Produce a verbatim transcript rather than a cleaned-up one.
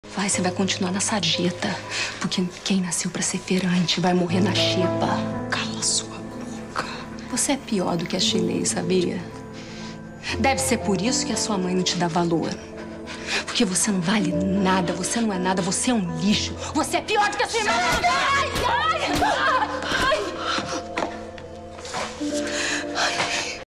Vai, você vai continuar na sarjeta. Porque quem nasceu pra ser feirante vai morrer na xepa. Cala sua boca. Você é pior do que a Chilei, sabia? Deve ser por isso que a sua mãe não te dá valor. Porque você não vale nada, você não é nada, você é um lixo. Você é pior do que a sua irmã. Ai, ai, ai.